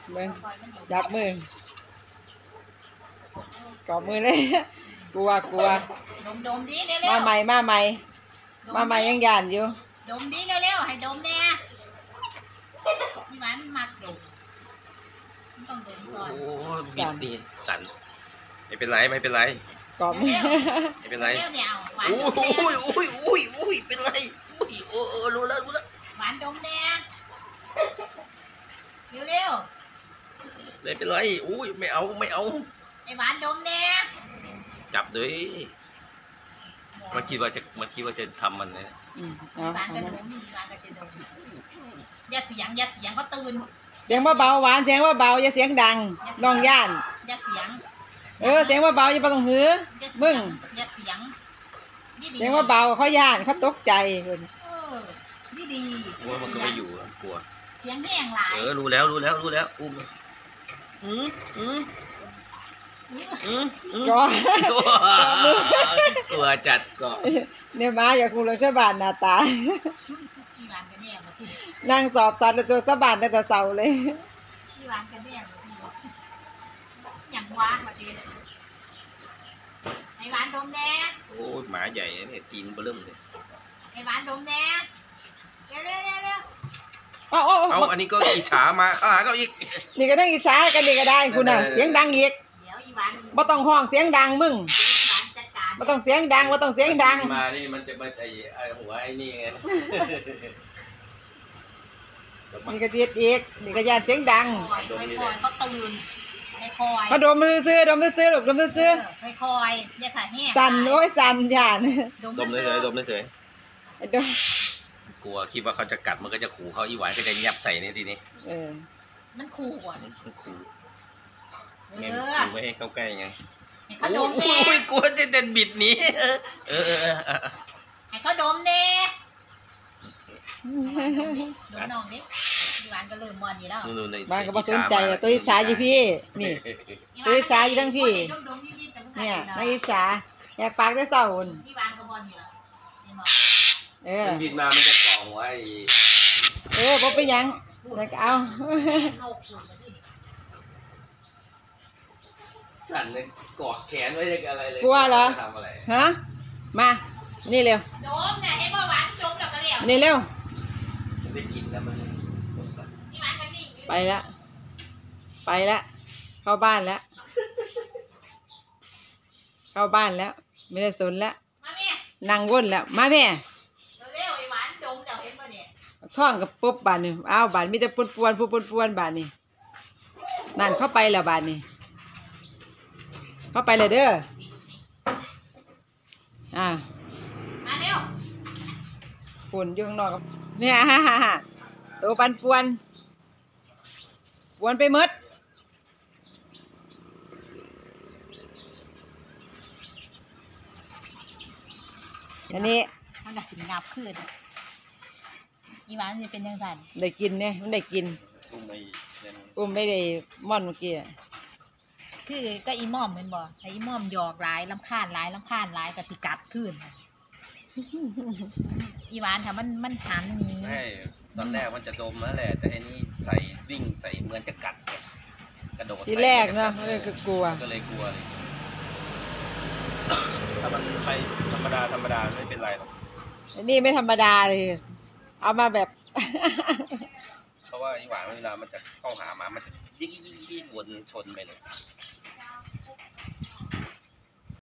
เบิ่งจับมือ กอบมือเลย กลัวดมดิเร็วมาใหม่ยังย่านอยู่ดมดิเร็วให้ดมแน่พี่หวานมักดมต้องดมก่อนโอ้บิดนี่สั่นไม่เป็นไรกอบมือไม่เป็นไรเร็วเนี่ยหวานโอ้ดมแน่ยเป็นไรโอ้รู้แล้วหวานดมแน่เร็วไม่เป็นไรไม่เอาไอ้หวานดมแน่จับด้วยมันคิดว่าจะทำมันเนี่ยไอ้หวานก็ดมไอ้หวานก็จะดมอย่าเสียงก็ตื่นเสียงเบาหวานเสียงเบาอย่าเสียงดังน้องย่านอย่าเสียงเสียงเบาอย่าไปต้องหือมึงอย่าเสียงเสียงเบาเขาย่านเขาตกใจคนดีมันก็ไม่อยู่กลัวเสียงแห้งหลายรู้แล้วอุ้มก็ตัวจัดก็เนี่ยมาอย่าคุยเรื่องชาวบ้านหน้าตาพี่หวานกันแน่มาที่นั่งสอบสัตว์ตัวชาวบ้านแต่เสาเลยพี่หวานกันแน่มาที่อย่างว้ามาที่ไอ้หวานดมแน่โอ้หมาใหญ่เนี่ยตีนเบิ่มเลยไอ้หวานดมแน่เร็วเอาอันนี้ก็อิจฉามาก็อีกนี่ก็นั่งอิจฉากันนี่ก็ได้คุณน่ะเสียงดังอีกบ่ต้องห้องเสียงดังมึงบ่ต้องเสียงดังมานี่มันจะมาไอ้หัวไอ้นี่ไงนี่ก็เทียดอีกนี่ก็ย่านเสียงดังคอยเขาตื่นคอยเขาดมมือซื้อลูกดมมือซื้อคอยอย่าถ่ายแห้งสั่นสั่นย่านดมเฉยกลัวคิดว่าเขาจะกัดมันก็จะขู่เขาอีหวานก็จะยับใส่นี่ทีนี้มันขู่ก่อนมันขู่ไม่ให้เข้าใกล้ไงเขาดมเน่กลัวจะเดินบิดหนีให้เขาดมเน่ดมน้องดิอีหวานก็เริ่มมอนอยู่แล้วบ้านก็บ่สนใจตัวอิจฉาอยู่พี่นี่ตัวอิจฉาอยู่ทั้งพี่เนี่ยนักอิจฉาอยากปากได้เศร้าคนอีหวานก็มอนอยู่มันบิดมามันจะกล่องไว้บ่เป็นหยังเอาสั่นเลยกอดแขนไว้ยังอะไรเลยกลัวเหรอฮะมานี่เร็วโดมเนี่ยให้พ่อหวานจมแล้วก็เร็วนี่เร็วได้กินแล้วมันไปแล้วเข้าบ้านแล้วไม่ได้สนแล้วนั่งวนแล้วมาแม่ท่องกับปุ๊บบานนี่อ้าวบานมีแต่ปวนบานนี่นั่นเข้าไปแล้วบานนี่เข้าไปเลยเด้อมาเร็วฝุ่นอยู่ข้างนอกเนี่ยตัวปันปวนไปหมดอันนี้มันจะสิงงับขึ้นอีหวานจะเป็นยังไงได้กินเนี่ยมันได้กินอุ้มไม่ได้ม่อนเมื่อกี้คือก็อีม่อมเป็นบ่ไอ้อีม่อมหยอกหลายลำคาญหลายก็สิกัดขึ้นอีหวานค่ะมันหันนี้ตอนแรกมันจะดมนั่นแหละแต่อันนี้วิ่งใส่เหมือนจะกัดกระโดดที่แรกนะเลยก็กลัวเลยถ้ามันไปธรรมดาไม่เป็นไรหรอกอันนี้ไม่ธรรมดาเลยเอามาแบบเพราะว่าอีหวานเวลามันจะเข้าหามามันจะยิ่งวนชนไปเลย